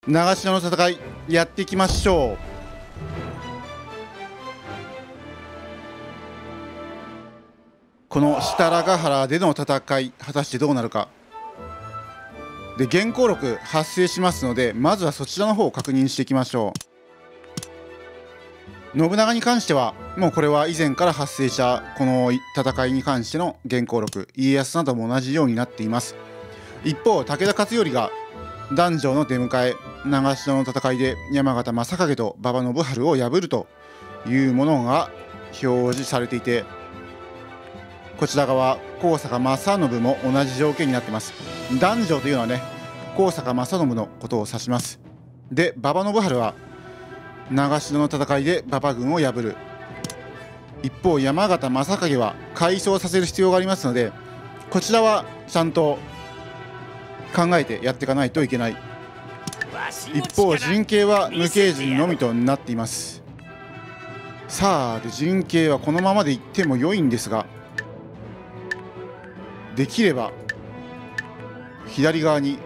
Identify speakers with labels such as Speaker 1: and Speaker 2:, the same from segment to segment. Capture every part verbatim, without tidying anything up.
Speaker 1: 長篠の戦いやっていきましょう。この設楽ヶ原での戦い果たしてどうなるかで、原稿録発生しますので、まずはそちらの方を確認していきましょう。信長に関してはもうこれは以前から発生したこの戦いに関しての原稿録、家康なども同じようになっています。一方、武田勝頼が壇上の出迎え、長篠の戦いで山形正景と馬場信春を破るというものが表示されていて、こちら側高坂正信も同じ条件になっています。壇上というのはね、高坂正信のことを指します。で、馬場信春は長篠の戦いで馬場軍を破る。一方、山形正景は改装させる必要がありますので、こちらはちゃんと考えてやっていかないといけない。一方、陣形は無形陣のみとなっています。さあ、で陣形はこのままでいっても良いんですが、できれば左側に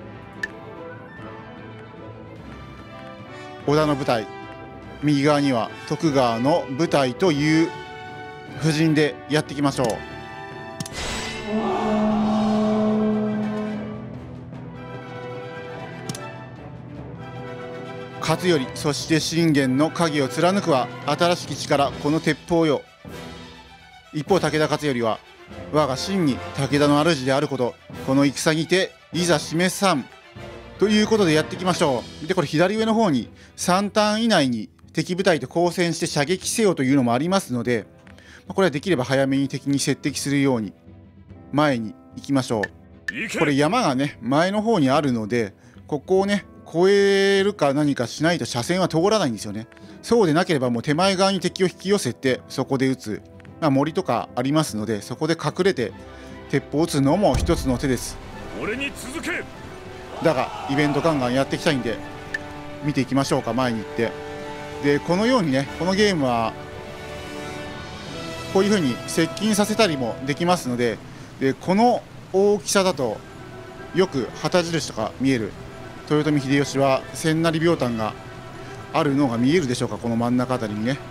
Speaker 1: 織田の部隊、右側には徳川の部隊という布陣でやっていきましょう。勝頼、そして信玄の影を貫くは新しき力、この鉄砲よ。一方、武田勝頼は我が真に武田の主であること、この戦にていざ示さんということでやっていきましょう。で、これ左上の方にさんターン以内に敵部隊と交戦して射撃せよというのもありますので、これはできれば早めに敵に接敵するように前に行きましょう。これ山がね前の方にあるので、ここをね越えるか何かしないと車線は通らないんですよね。そうでなければもう手前側に敵を引き寄せてそこで撃つ、まあ、森とかありますので、そこで隠れて鉄砲を撃つのも一つの手です。
Speaker 2: 俺に続け。
Speaker 1: だがイベントガンガンやっていきたいんで見ていきましょうか。前に行って、でこのようにね、このゲームはこういう風に接近させたりもできますので、でこの大きさだとよく旗印とか見える豊臣秀吉は千成秒炭があるのが見えるでしょうか。この真ん中あたりにね、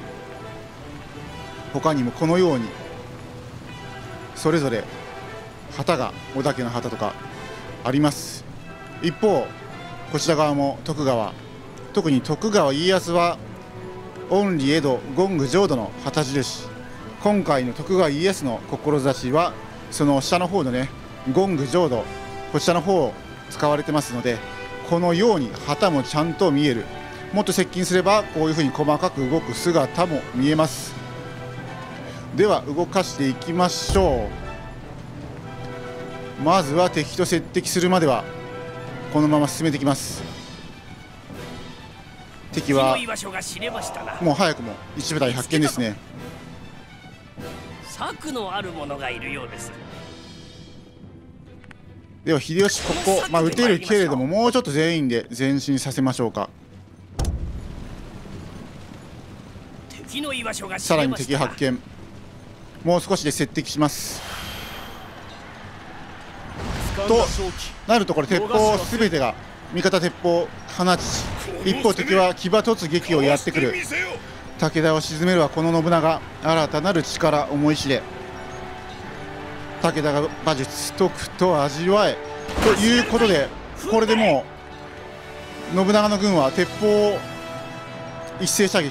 Speaker 1: 他にもこのようにそれぞれ旗が織田家の旗とかあります。一方こちら側も徳川、特に徳川家康は恩理江戸権具浄土の旗印。今回の徳川家康の志はその下の方のね権具浄土、こちらの方を使われてますので、このように旗もちゃんと見える。もっと接近すればこういうふうに細かく動く姿も見えます。では動かしていきましょう。まずは敵と接敵するまではこのまま進めていきます。敵はもう早くも一部隊発見ですね。
Speaker 2: 策のある者がいるようです。
Speaker 1: では秀吉、ここ、まあ、撃てるけれどももうちょっと全員で前進させましょうか。さらに敵発見、もう少しで接敵しますとなると、これ鉄砲すべてが味方鉄砲放ち、一方敵は騎馬突撃をやってくる。武田を鎮めるはこの信長、新たなる力思い知れ。武田が馬術解くと味わえということで、これでもう信長の軍は鉄砲一斉射撃。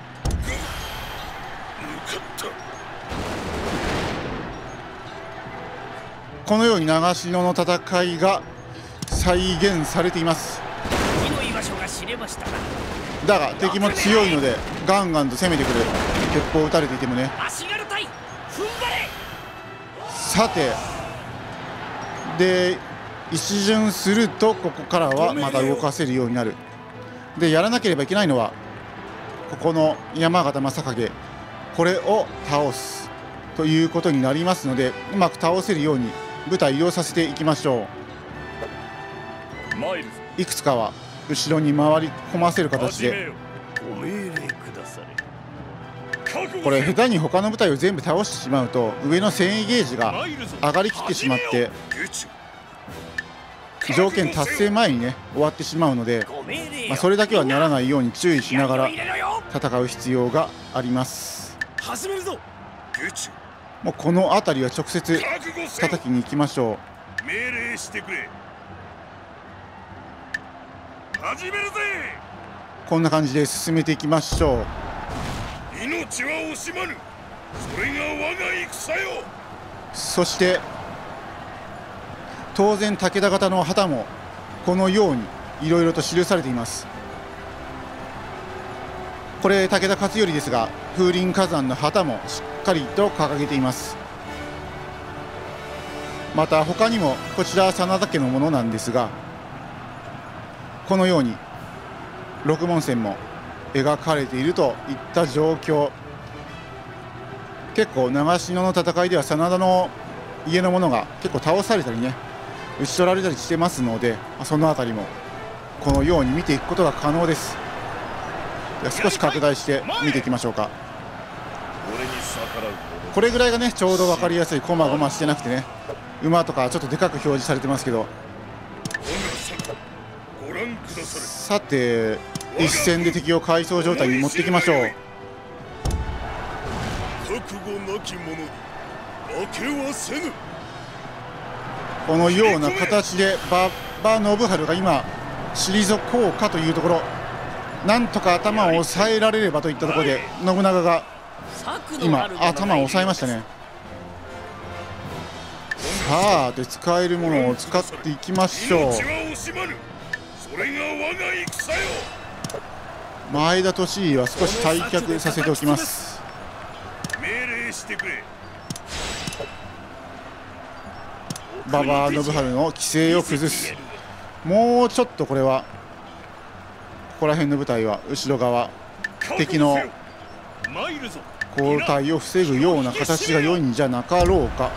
Speaker 1: このように長篠の戦いが再現されています。だが敵も強いのでガンガンと攻めてくる。鉄砲を撃たれていてもね。さてで一巡するとここからはまた動かせるようになる。でやらなければいけないのはここの山形正景、これを倒すということになりますので、うまく倒せるように部隊移動させていきましょう。いくつかは後ろに回り込ませる形で、これ下手に他の部隊を全部倒してしまうと上の戦意ゲージが上がりきってしまって条件達成前にね終わってしまうので、まあ、それだけはならないように注意しながら戦う必要があります。
Speaker 2: 始めるぞ。
Speaker 1: もうこの辺りは直接叩きに行きましょ
Speaker 2: う。命令してくれ。始めるぜ。
Speaker 1: こんな感じで進めていきましょう。
Speaker 2: 命は惜しまぬ。それが我が戦よ。
Speaker 1: そして当然武田方の旗もこのようにいろいろと記されています。これ武田勝頼ですが、風林火山の旗もしっかりと掲げています。また他にもこちら真田家のものなんですが、このように六文銭も描かれているといった状況。結構長篠の戦いでは真田の家のものが結構倒されたりね討ち取られたりしてますので、その辺りもこのように見ていくことが可能です。では少し拡大して見ていきましょうか。これぐらいがねちょうど分かりやすい。こまごましてなくてね、馬とかちょっとでかく表示されてますけど、さて一戦で敵を回想状態に持っていきましょう。
Speaker 2: 覚悟なき者に負けはせぬ。
Speaker 1: このような形で馬場信春が今退こうかというところ、なんとか頭を押さえられればといったところで信長が今頭を押さえましたね。さあで使えるものを使っていきましょう。前田利家は少し退却させておきます。馬場信春の規制を崩す。もうちょっとこれはここら辺の部隊は後ろ側敵の後退を防ぐような形が良いんじゃなかろうか。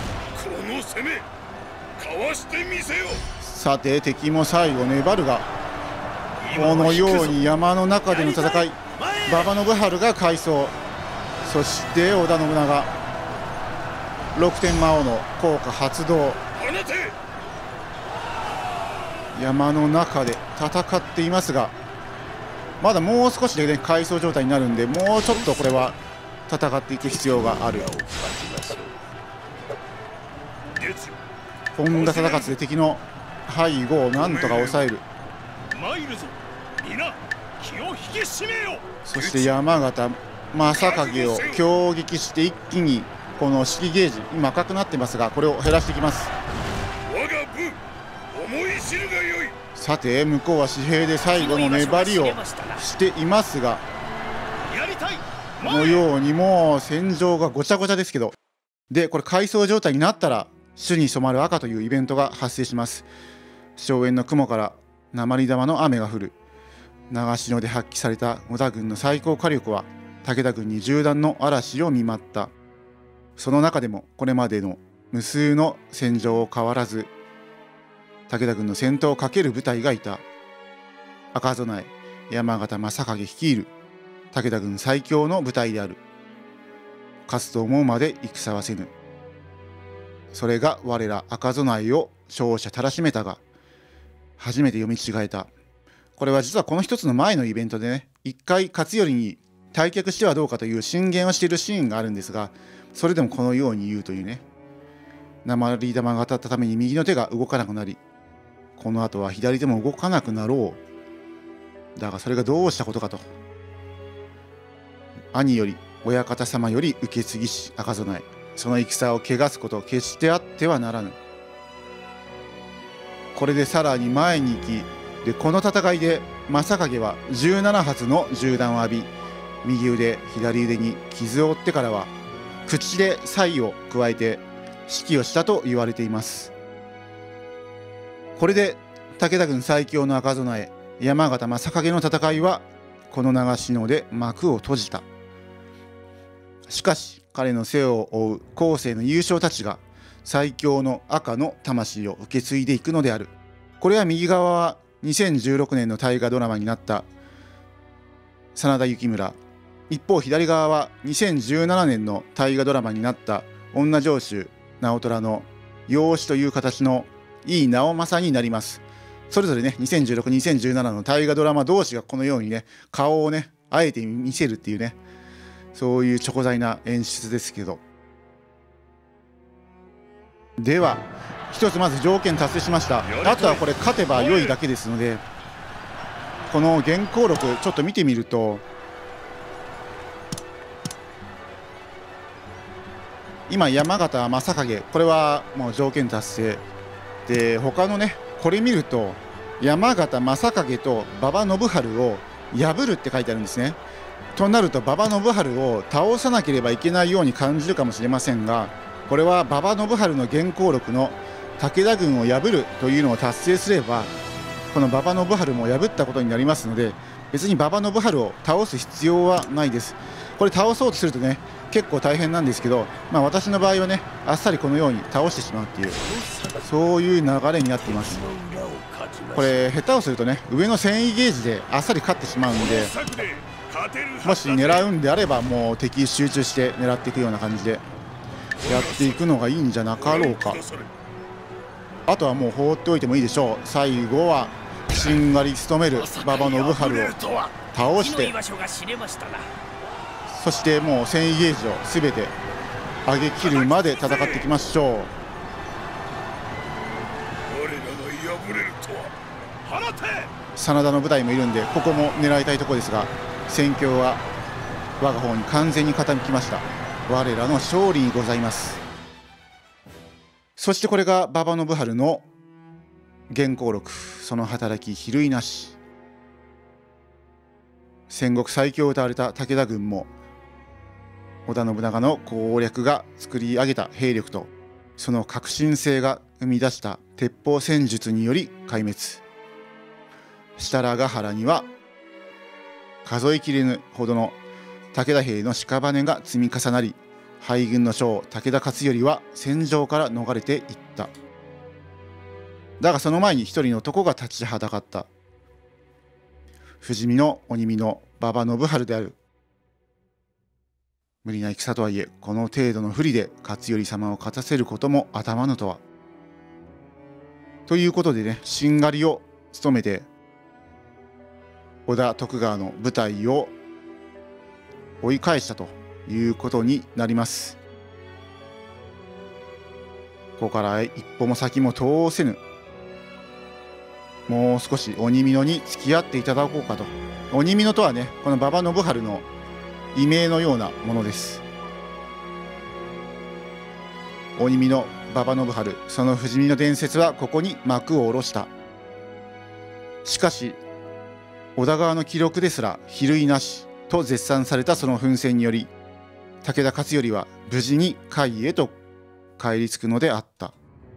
Speaker 1: さて敵も最後粘るが、このように山の中での戦い、馬場信春が快走、そして織田信長ろくてん魔王の効果発動。山の中で戦っていますが、まだもう少しでね回想状態になるんで、もうちょっとこれは戦っていく必要がある。本田忠勝で敵の背後をなんとか抑える。そして山形正景を強撃して一気にこの式ゲージ今赤くなってますが、これを減らしていきます。さて向こうは紙幣で最後の粘りをしていますが、このようにもう戦場がごちゃごちゃですけど、でこれ回想状態になったら朱に染まる赤というイベントが発生します。荘園の雲から鉛玉の雨が降る。長篠で発揮された織田軍の最高火力は武田軍に銃弾の嵐を見舞った。その中でもこれまでの無数の戦場を変わらず武田軍の先頭をかける部隊がいた。赤備え山形正景率いる武田軍最強の部隊である。勝つと思うまで戦はせぬ。それが我ら赤備えを勝者たらしめたが、初めて読み違えた。これは実はこの一つの前のイベントでね、一回勝頼に退却してはどうかという進言をしているシーンがあるんですが、それでもこのように言うというね。鉛玉が当たったために右の手が動かなくなり、この後は左手も動かなくなろう。だがそれがどうしたことかと。兄より親方様より受け継ぎし赤備え、その戦を汚すこと決してあってはならぬ。これでさらに前に行き、でこの戦いで正景はじゅうなな発の銃弾を浴び、右腕左腕に傷を負ってからは口で才を加えて指揮をしたと言われています。これで武田軍最強の赤備え山形正景の戦いはこの長篠で幕を閉じた。しかし彼の背を追う後世の優勝たちが最強の赤の魂を受け継いでいくのである。これは右側はにせんじゅうろくねんの大河ドラマになった真田幸村、一方左側はにせんじゅうななねんの大河ドラマになった女城主直虎の養子という形の井伊直政になります。それぞれねにせんじゅうろく、にせんじゅうななの大河ドラマ同士がこのようにね顔をねあえて見せるっていうね、そういうチョコ材な演出ですけど、では一つまず条件達成しました。あとはこれ勝てば良いだけですので、この原稿録ちょっと見てみると、今山形正景、これはもう条件達成で、他のねこれ見ると山形正景と馬場信春を破るって書いてあるんですね。となると馬場信春を倒さなければいけないように感じるかもしれませんが、これは馬場信春の原稿録の武田軍を破るというのを達成すれば、この馬場信春も破ったことになりますので、別に馬場信春を倒す必要はないです。これ倒そうとするとね結構大変なんですけど、まあ、私の場合はねあっさりこのように倒してしまうっていう、そういう流れになっています。これ下手をするとね上の戦意ゲージであっさり勝ってしまうんで、もし狙うんであればもう敵集中して狙っていくような感じでやっていくのがいいんじゃなかろうか。あとはもう放っておいてもいいでしょう。最後はしんがり務める馬場信春を倒して、そしてもう戦意ゲージをすべて上げ切るまで戦っていきましょう。真田の部隊もいるんでここも狙いたいところですが、戦況は我が方に完全に傾きました。我らの勝利にございます。そしてこれが馬場信春の原稿録、その働き比類なし。戦国最強を歌われた武田軍も織田信長の攻略が作り上げた兵力とその革新性が生み出した鉄砲戦術により壊滅。設楽ヶ原には数えきれぬほどの武田兵の屍が積み重なり、敗軍の将武田勝頼は戦場から逃れていった。だがその前に一人の男が立ちはだかった。不死身の鬼身の馬場信春である。無理な戦とはいえこの程度の不利で勝頼様を勝たせることも頭のとは。ということでね、しんがりを務めて織田徳川の部隊を追い返したということになります。ここから一歩も先も通せぬ、もう少し鬼美濃に付き合っていただこうかと。鬼美濃とはねこの馬場信春の異名のようなものです。鬼美濃馬場信春、その不死身の伝説はここに幕を下ろした。しかし織田側の記録ですら比類なしと絶賛されたその奮戦により、武田勝頼は無事に甲斐へと帰り着くのであった。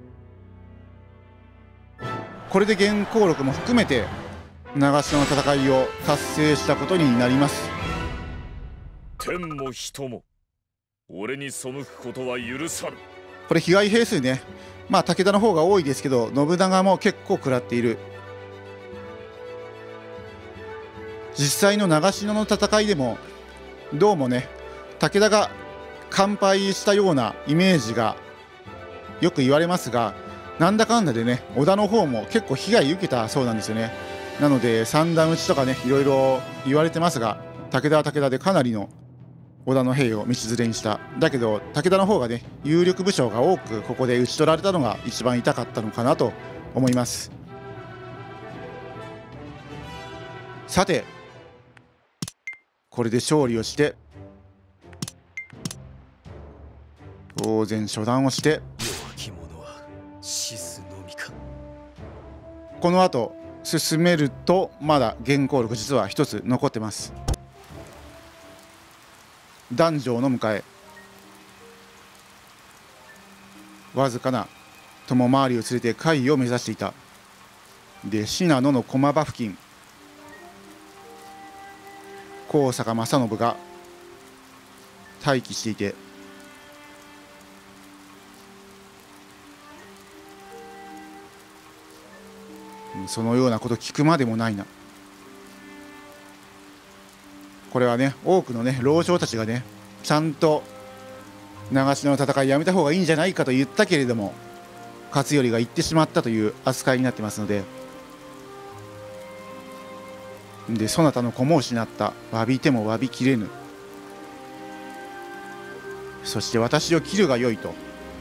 Speaker 1: これで原稿録も含めて長篠の戦いを達成したことになります。
Speaker 2: 天も人も俺に背くことは許さぬ。
Speaker 1: これ被害兵数ね、まあ武田の方が多いですけど信長も結構食らっている。実際の長篠の戦いでもどうもね武田が完敗したようなイメージがよく言われますが、なんだかんだでね織田の方も結構被害受けたそうなんですよね。なので三段討ちとかねいろいろ言われてますが、武田は武田でかなりの織田の兵を道連れにした。だけど武田の方がね有力武将が多くここで討ち取られたのが一番痛かったのかなと思います。さてこれで勝利をして当然初段をして、この後進めるとまだ原稿録実は一つ残ってます。壇上の迎え、わずかな友回りを連れて甲斐を目指していた。で信濃の駒場付近、高坂正信が待機していて、そのようなこと聞くまでもないな。これはね多くのね老将たちがねちゃんと長篠の戦いやめた方がいいんじゃないかと言ったけれども、 勝頼が言ってしまったという扱いになってますので、でそなたの子も失った、詫びても詫びきれぬ、そして私を切るがよいと、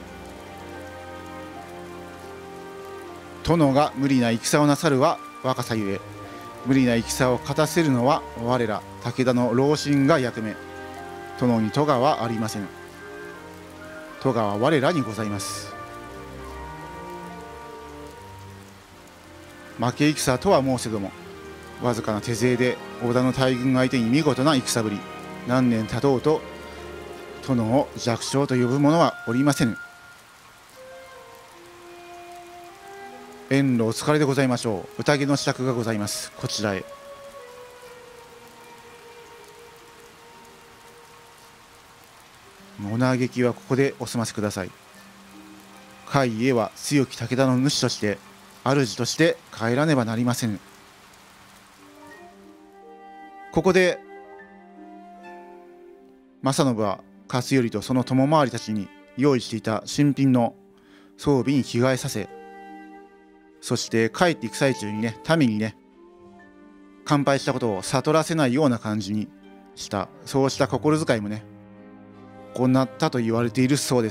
Speaker 1: 殿が無理な戦をなさるは若さゆえ、無理な戦を勝たせるのは我ら武田の老臣が役目、殿に咎はありませぬ。咎は我らにございます。負け戦とは申せども、わずかな手勢で織田の大軍相手に見事な戦ぶり、何年経とうと殿を弱小と呼ぶ者はおりませぬ。遠路お疲れでございましょう。宴の支度がございます。こちらへ。お嘆きはここでお済ませください。甲斐へは強き武田の主として主として帰らねばなりませぬ。ここで正信は勝頼とその友回りたちに用意していた新品の装備に着替えさせ、そして帰っていく最中にね、民にね乾杯したことを悟らせないような感じにした、そうした心遣いもね行ったと言われているそうです。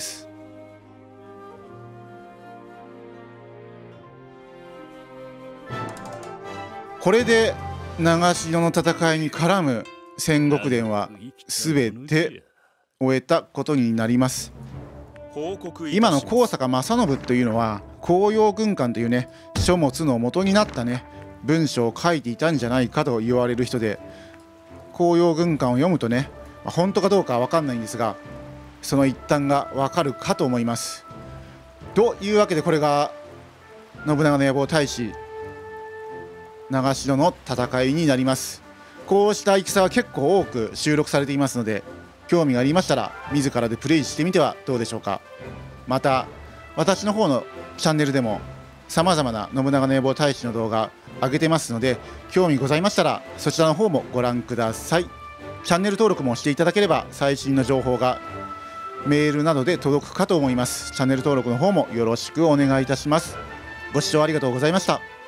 Speaker 1: これで長篠の戦いに絡む戦国伝は全て終えたことになります。今の高坂正信というのは甲陽軍艦というね書物の元になったね文章を書いていたんじゃないかと言われる人で、甲陽軍艦を読むとね、まあ、本当かどうかは分かんないんですが、その一端が分かるかと思います。というわけで、これが信長の野望大使長篠の戦いになります。こうした戦は結構多く収録されていますので、興味がありましたら自らでプレイしてみてはどうでしょうか。また私の方のチャンネルでもさまざまな信長の野望大使の動画上げてますので、興味ございましたらそちらの方もご覧ください。チャンネル登録もしていただければ最新の情報がメールなどで届くかと思います。チャンネル登録の方もよろしくお願いいたします。ご視聴ありがとうございました。